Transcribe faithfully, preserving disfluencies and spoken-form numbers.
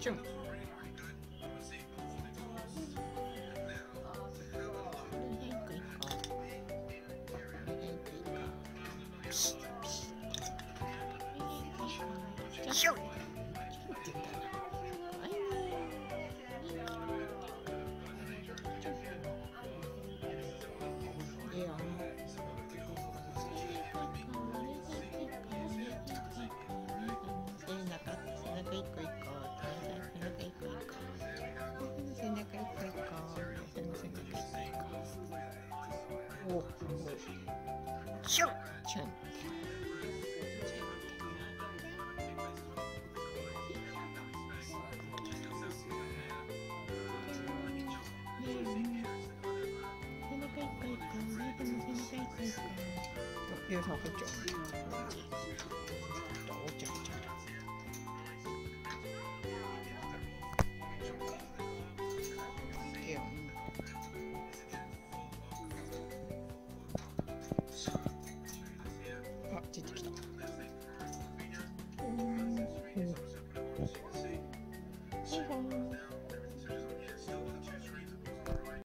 シュン。シュン。シュンシュン。背中いっかいか、リュウさん入っちゃう。